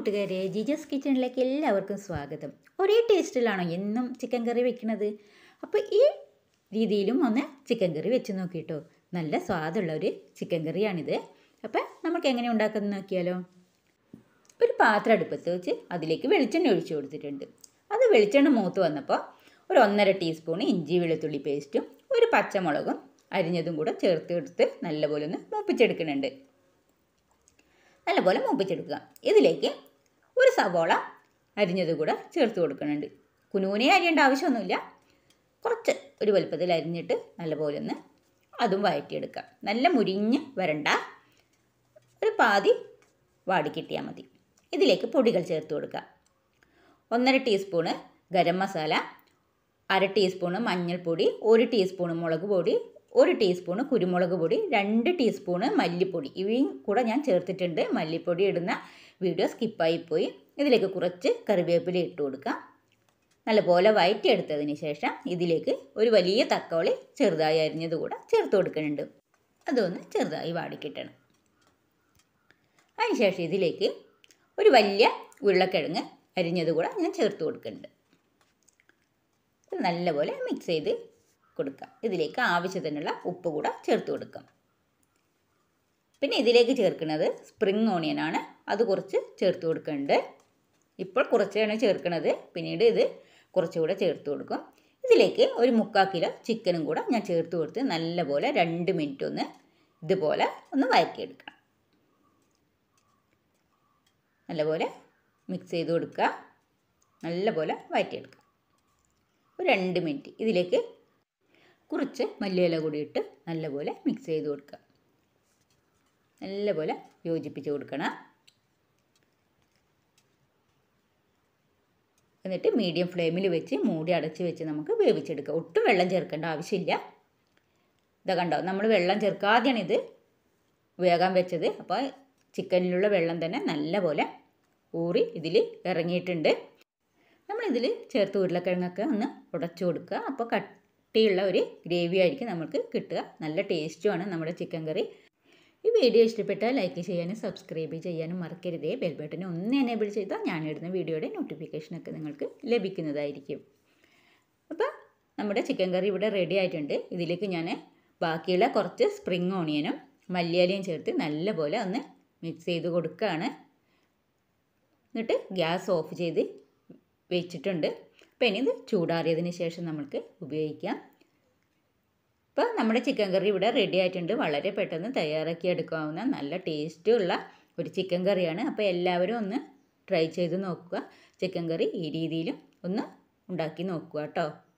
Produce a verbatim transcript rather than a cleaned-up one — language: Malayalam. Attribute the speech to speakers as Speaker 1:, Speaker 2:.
Speaker 1: കൂട്ടുകാരെ, ജിജസ് കിച്ചണിലേക്ക് എല്ലാവർക്കും സ്വാഗതം. ഒരേ ടേസ്റ്റിലാണോ എന്നും ചിക്കൻ കറി വെക്കുന്നത്? അപ്പോൾ ഈ രീതിയിലും ഒന്ന് ചിക്കൻ കറി വെച്ച് നോക്കിയിട്ടോ. നല്ല സ്വാദുള്ള ഒരു ചിക്കൻ കറിയാണിത്. അപ്പോൾ നമുക്ക് എങ്ങനെ ഉണ്ടാക്കുന്നത് നോക്കിയാലോ. ഒരു പാത്രം അടുപ്പത്ത് വെച്ച് അതിലേക്ക് വെളിച്ചെണ്ണ ഒഴിച്ചു കൊടുത്തിട്ടുണ്ട്. അത് വെളിച്ചെണ്ണ മൂത്ത് വന്നപ്പോൾ ഒരു ഒന്നര ടീസ്പൂൺ ഇഞ്ചി വെളുത്തുള്ളി പേസ്റ്റും ഒരു പച്ചമുളകും അരിഞ്ഞതും കൂടെ ചേർത്ത് എടുത്ത് നല്ലപോലെ ഒന്ന് മൂപ്പിച്ചെടുക്കുന്നുണ്ട്. നല്ലപോലെ മൂപ്പിച്ചെടുക്കുക. ഇതിലേക്ക് ഒരു സവോള അരിഞ്ഞത് കൂടെ ചേർത്ത് കൊടുക്കുന്നുണ്ട്. കുനുകുനെ അരിയേണ്ട ആവശ്യമൊന്നുമില്ല, കുറച്ച് ഒരു വലുപ്പത്തിൽ അരിഞ്ഞിട്ട് നല്ലപോലെ ഒന്ന് അതും വഴറ്റിയെടുക്കുക. നല്ല മുരിഞ്ഞ് വരണ്ട, ഒരു പാതി വാടിക്കിട്ടിയാൽ മതി. ഇതിലേക്ക് പൊടികൾ ചേർത്ത് കൊടുക്കുക. ഒന്നര ടീസ്പൂണ് ഗരം മസാല, അര ടീസ്പൂണ് മഞ്ഞൾപ്പൊടി, ഒരു ടീസ്പൂണ് മുളക് പൊടി, ഒരു ടീസ്പൂണ് കുരുമുളക് പൊടി, രണ്ട് ടീസ്പൂണ് മല്ലിപ്പൊടി ഇവയും കൂടെ ഞാൻ ചേർത്തിട്ടുണ്ട്. മല്ലിപ്പൊടി ഇടുന്ന വീഡിയോ സ്കിപ്പായിപ്പോയി. ഇതിലേക്ക് കുറച്ച് കറിവേപ്പില ഇട്ട് കൊടുക്കാം. നല്ലപോലെ വഴറ്റിയെടുത്തതിന് ശേഷം ഇതിലേക്ക് ഒരു വലിയ തക്കാളി ചെറുതായി അരിഞ്ഞത് കൂടെ ചേർത്ത് കൊടുക്കുന്നുണ്ട്. അതൊന്ന് ചെറുതായി വാടിക്കിട്ടണം. അതിനുശേഷം ഇതിലേക്ക് ഒരു വലിയ ഉരുളക്കിഴങ്ങ് അരിഞ്ഞത് കൂടെ ഞാൻ ചേർത്ത് കൊടുക്കുന്നുണ്ട്. നല്ലപോലെ മിക്സ് ചെയ്ത് കൊടുക്കാം. ഇതിലേക്ക് ആവശ്യത്തിനുള്ള ഉപ്പ് കൂടെ ചേർത്ത് കൊടുക്കാം. പിന്നെ ഇതിലേക്ക് ചേർക്കുന്നത് സ്പ്രിംഗ് ഓണിയനാണ്. അത് കുറച്ച് ചേർത്ത് കൊടുക്കുന്നുണ്ട്. ഇപ്പോൾ കുറച്ചാണ് ചേർക്കുന്നത്, പിന്നീട് ഇത് കുറച്ചുകൂടെ ചേർത്ത് കൊടുക്കും. ഇതിലേക്ക് ഒരു മുക്കാൽ കിലോ ചിക്കനും കൂടെ ഞാൻ ചേർത്ത് കൊടുത്ത് നല്ലപോലെ രണ്ട് മിനിറ്റ് ഒന്ന് ഇതുപോലെ ഒന്ന് വഴറ്റിയെടുക്കണം. നല്ലപോലെ മിക്സ് ചെയ്ത് കൊടുക്കുക. നല്ലപോലെ വഴറ്റിയെടുക്കുക. ഒരു രണ്ട് മിനിറ്റ് ഇതിലേക്ക് കുറച്ച് മല്ലിയില കൂടി ഇട്ട് നല്ലപോലെ മിക്സ് ചെയ്ത് കൊടുക്കുക. നല്ലപോലെ യോജിപ്പിച്ച് കൊടുക്കണം. എന്നിട്ട് മീഡിയം ഫ്ലെയിമിൽ വെച്ച് മൂടി അടച്ച് വെച്ച് നമുക്ക് വേവിച്ചെടുക്കാം. ഒട്ടും വെള്ളം ചേർക്കേണ്ട ആവശ്യമില്ല. ഇതാ കണ്ടോ, നമ്മൾ വെള്ളം ചേർക്കാതെയാണ് ഇത് വേകാൻ വെച്ചത്. അപ്പോൾ ചിക്കനിലുള്ള വെള്ളം തന്നെ നല്ലപോലെ ഊറി ഇതിൽ ഇറങ്ങിയിട്ടുണ്ട്. നമ്മളിതിൽ ചേർത്ത് ഉരുളക്കിഴങ്ങൊക്കെ ഒന്ന് ഉടച്ചു കൊടുക്കുക. അപ്പോൾ കട്ടിയുള്ള ഒരു ഗ്രേവി ആയിരിക്കും നമുക്ക് കിട്ടുക. നല്ല ടേസ്റ്റുമാണ് നമ്മുടെ ചിക്കൻ കറി. ഈ വീഡിയോ ഇഷ്ടപ്പെട്ടാൽ ലൈക്ക് ചെയ്യാനും സബ്സ്ക്രൈബ് ചെയ്യാനും മറക്കരുതേ. ബെൽ ബട്ടനെ ഒന്ന് എനേബിൾ ചെയ്താൽ ഞാനിടുന്ന വീഡിയോയുടെ നോട്ടിഫിക്കേഷനൊക്കെ നിങ്ങൾക്ക് ലഭിക്കുന്നതായിരിക്കും. അപ്പോൾ നമ്മുടെ ചിക്കൻ കറി ഇവിടെ റെഡി ആയിട്ടുണ്ട്. ഇതിലേക്ക് ഞാൻ ബാക്കിയുള്ള കുറച്ച് സ്പ്രിംഗ് ഓണിയനും മല്ലിയിലയും ചേർത്ത് നല്ലപോലെ ഒന്ന് മിക്സ് ചെയ്ത് കൊടുക്കുകയാണ്. എന്നിട്ട് ഗ്യാസ് ഓഫ് ചെയ്ത് വെച്ചിട്ടുണ്ട്. അപ്പോൾ ഇനി ഇത് ചൂടാറിയതിന് ശേഷം നമുക്ക് ഉപയോഗിക്കാം. ഇപ്പോൾ നമ്മുടെ ചിക്കൻ കറി ഇവിടെ റെഡി ആയിട്ടുണ്ട്. വളരെ പെട്ടെന്ന് തയ്യാറാക്കി എടുക്കാവുന്ന നല്ല ടേസ്റ്റുള്ള ഒരു ചിക്കൻ കറിയാണ്. അപ്പോൾ എല്ലാവരും ഒന്ന് ട്രൈ ചെയ്ത് നോക്കുക. ചിക്കൻ കറി ഈ രീതിയിലും ഒന്ന് ഉണ്ടാക്കി നോക്കുക കേട്ടോ.